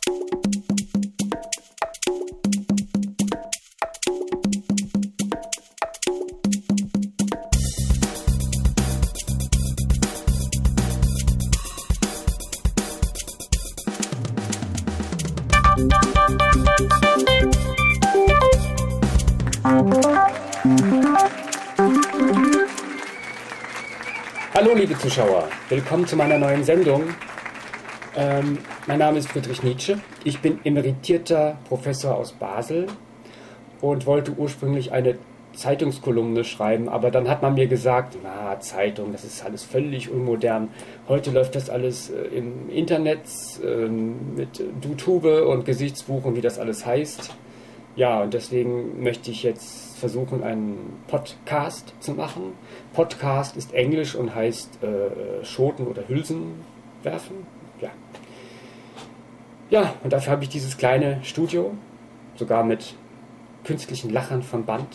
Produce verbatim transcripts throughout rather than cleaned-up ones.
Hallo liebe Zuschauer, willkommen zu meiner neuen Sendung. Ähm, mein Name ist Friedrich Nietzsche, ich bin emeritierter Professor aus Basel und wollte ursprünglich eine Zeitungskolumne schreiben, aber dann hat man mir gesagt, na Zeitung, das ist alles völlig unmodern. Heute läuft das alles äh, im Internet äh, mit YouTube und Gesichtsbuch und wie das alles heißt. Ja, und deswegen möchte ich jetzt versuchen, einen Podcast zu machen. Podcast ist Englisch und heißt äh, Schoten oder Hülsen werfen. Ja. Ja, und dafür habe ich dieses kleine Studio, sogar mit künstlichen Lachern vom Band.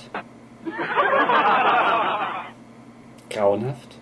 Grauenhaft.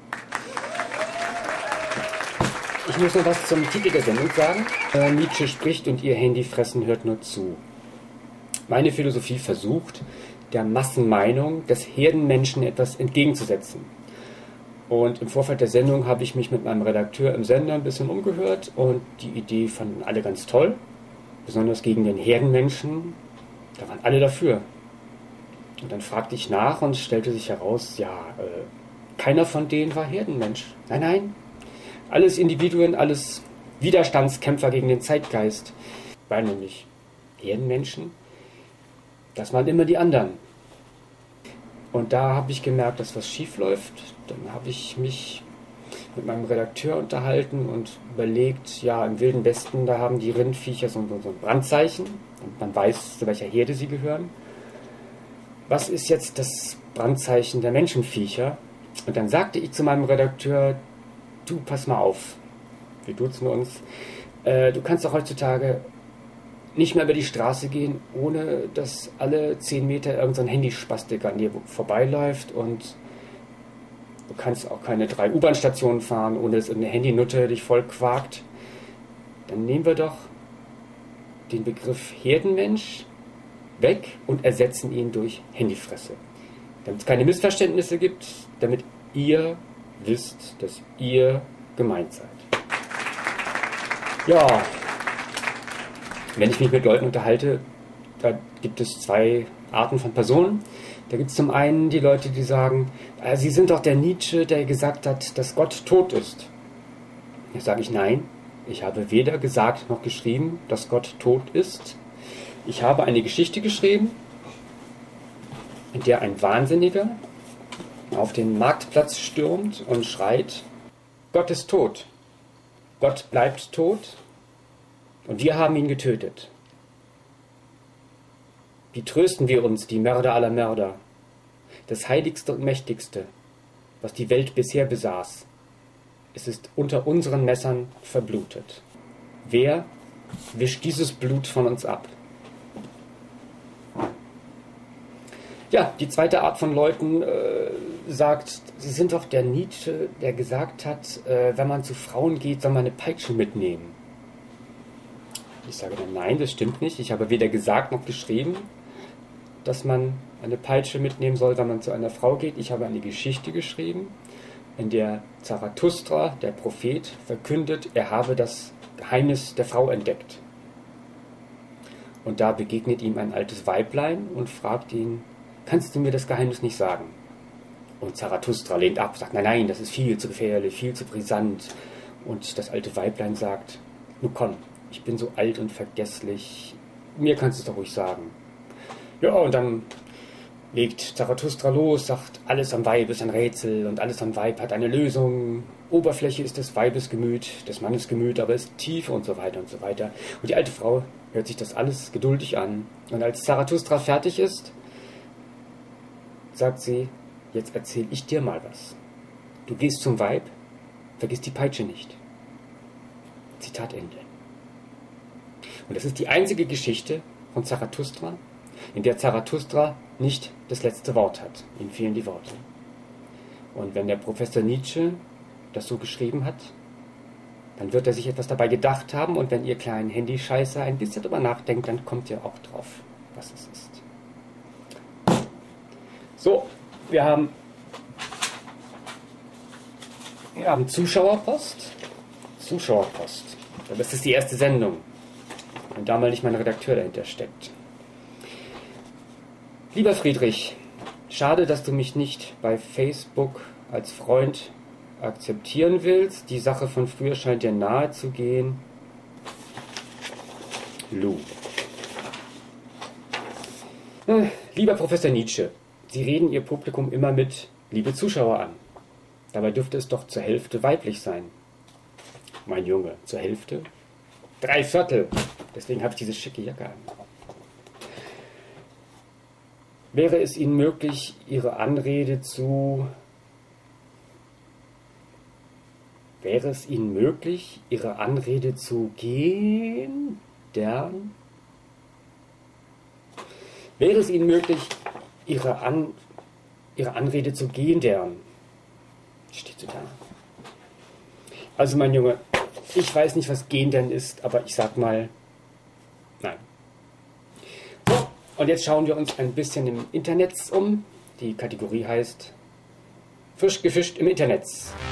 Ich muss noch was zum Titel der Sendung sagen. Äh, Nietzsche spricht und ihr Handy fressen hört nur zu. Meine Philosophie versucht, der Massenmeinung des Herdenmenschen etwas entgegenzusetzen. Und im Vorfeld der Sendung habe ich mich mit meinem Redakteur im Sender ein bisschen umgehört und die Idee fanden alle ganz toll, besonders gegen den Herdenmenschen, da waren alle dafür. Und dann fragte ich nach und stellte sich heraus, ja, äh, keiner von denen war Herdenmensch. Nein, nein, alles Individuen, alles Widerstandskämpfer gegen den Zeitgeist, weil nämlich Herdenmenschen, das waren immer die anderen. Und da habe ich gemerkt, dass was schief läuft. Dann habe ich mich mit meinem Redakteur unterhalten und überlegt, ja, im Wilden Westen, da haben die Rindviecher so, so, so ein Brandzeichen und man weiß, zu welcher Herde sie gehören. Was ist jetzt das Brandzeichen der Menschenviecher? Und dann sagte ich zu meinem Redakteur, du, pass mal auf, wir duzen uns, äh, du kannst doch heutzutage nicht mehr über die Straße gehen, ohne dass alle zehn Meter irgendein Handyspastik an dir vorbeiläuft und du kannst auch keine drei U-Bahn-Stationen fahren, ohne dass eine Handynutte dich voll quakt. Dann nehmen wir doch den Begriff Herdenmensch weg und ersetzen ihn durch Handyfresse. Damit es keine Missverständnisse gibt, damit ihr wisst, dass ihr gemeint seid. Ja, wenn ich mich mit Leuten unterhalte, da gibt es zwei Arten von Personen. Da gibt es zum einen die Leute, die sagen, äh, Sie sind doch der Nietzsche, der gesagt hat, dass Gott tot ist. Da sage ich, nein, ich habe weder gesagt noch geschrieben, dass Gott tot ist. Ich habe eine Geschichte geschrieben, in der ein Wahnsinniger auf den Marktplatz stürmt und schreit, Gott ist tot, Gott bleibt tot. Und wir haben ihn getötet. Wie trösten wir uns, die Mörder aller Mörder? Das Heiligste und Mächtigste, was die Welt bisher besaß, es ist unter unseren Messern verblutet. Wer wischt dieses Blut von uns ab? Ja, die zweite Art von Leuten äh, sagt, sie sind doch der Nietzsche, der gesagt hat, äh, wenn man zu Frauen geht, soll man eine Peitsche mitnehmen. Ich sage dann, nein, das stimmt nicht. Ich habe weder gesagt noch geschrieben, dass man eine Peitsche mitnehmen soll, wenn man zu einer Frau geht. Ich habe eine Geschichte geschrieben, in der Zarathustra, der Prophet, verkündet, er habe das Geheimnis der Frau entdeckt. Und da begegnet ihm ein altes Weiblein und fragt ihn, kannst du mir das Geheimnis nicht sagen? Und Zarathustra lehnt ab, sagt, nein, nein, das ist viel zu gefährlich, viel zu brisant. Und das alte Weiblein sagt, nun komm, ich bin so alt und vergesslich, mir kannst du es doch ruhig sagen. Ja, und dann legt Zarathustra los, sagt, alles am Weib ist ein Rätsel und alles am Weib hat eine Lösung. Oberfläche ist des Weibes Gemüt, des Mannes Gemüt, aber ist Tiefe und so weiter und so weiter. Und die alte Frau hört sich das alles geduldig an. Und als Zarathustra fertig ist, sagt sie, jetzt erzähl ich dir mal was. Du gehst zum Weib, vergiss die Peitsche nicht. Zitat Ende. Und das ist die einzige Geschichte von Zarathustra, in der Zarathustra nicht das letzte Wort hat. Ihm fehlen die Worte. Und wenn der Professor Nietzsche das so geschrieben hat, Dann wird er sich etwas dabei gedacht haben und wenn ihr kleinen Handyscheißer ein bisschen drüber nachdenkt, dann kommt ihr auch drauf, was es ist. So, wir haben, wir haben Zuschauerpost. Zuschauerpost. Das ist die erste Sendung. Und da mal nicht mein Redakteur dahinter steckt. Lieber Friedrich, schade, dass du mich nicht bei Facebook als Freund akzeptieren willst. Die Sache von früher scheint dir nahe zu gehen. Lou. Äh, lieber Professor Nietzsche, Sie reden Ihr Publikum immer mit liebe Zuschauer an. Dabei dürfte es doch zur Hälfte weiblich sein. Mein Junge, zur Hälfte? Drei Viertel. Deswegen habe ich diese schicke Jacke an. Wäre es Ihnen möglich, Ihre Anrede zu... Wäre es Ihnen möglich, Ihre Anrede zu gehen? Dern? Wäre es Ihnen möglich, Ihre, An Ihre Anrede zu gehen, deren? Steht so da. Also mein Junge, ich weiß nicht, was gehen denn ist, aber ich sag mal, nein. So, und jetzt schauen wir uns ein bisschen im Internet um. Die Kategorie heißt Fisch gefischt im Internet.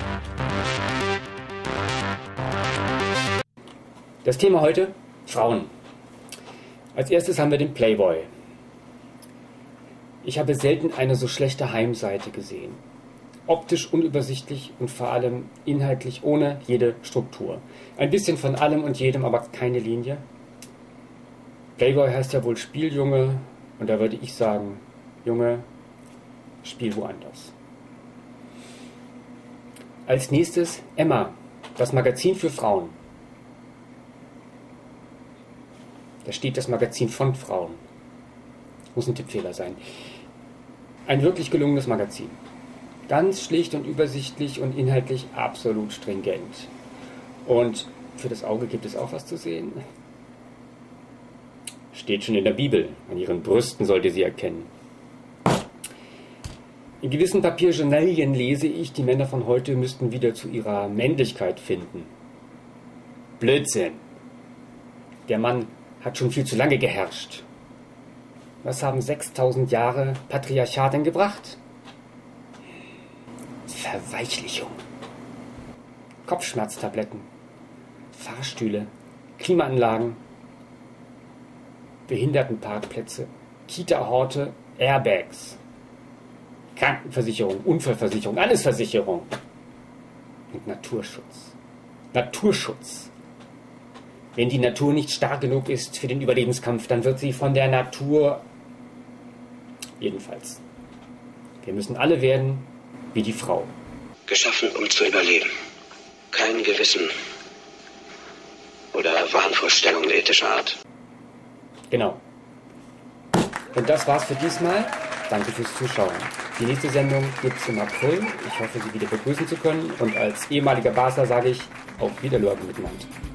Das Thema heute, Frauen. Als erstes haben wir den Playboy. Ich habe selten eine so schlechte Heimseite gesehen. Optisch unübersichtlich und vor allem inhaltlich ohne jede Struktur. Ein bisschen von allem und jedem, aber keine Linie. Playboy heißt ja wohl Spieljunge und da würde ich sagen, Junge, spiel woanders. Als nächstes Emma, das Magazin für Frauen. Da steht das Magazin von Frauen. Muss ein Tippfehler sein. Ein wirklich gelungenes Magazin. Ganz schlicht und übersichtlich und inhaltlich absolut stringent. Und für das Auge gibt es auch was zu sehen. Steht schon in der Bibel. An ihren Brüsten sollt ihr sie erkennen. In gewissen Papierjournalien lese ich, die Männer von heute müssten wieder zu ihrer Männlichkeit finden. Blödsinn. Der Mann hat schon viel zu lange geherrscht. Was haben sechstausend Jahre Patriarchat denn gebracht? Verweichlichung. Kopfschmerztabletten, Fahrstühle, Klimaanlagen, Behindertenparkplätze, Kita-Horte, Airbags, Krankenversicherung, Unfallversicherung, alles Versicherung und Naturschutz. Naturschutz. Wenn die Natur nicht stark genug ist für den Überlebenskampf, dann wird sie von der Natur... Jedenfalls. Wir müssen alle werden wie die Frau. Geschaffen, um zu überleben. Kein Gewissen oder Wahnvorstellungen ethischer Art. Genau. Und das war's für diesmal. Danke fürs Zuschauen. Die nächste Sendung gibt's im April. Ich hoffe, Sie wieder begrüßen zu können. Und als ehemaliger Basler sage ich auf Wiedersehen miteinander.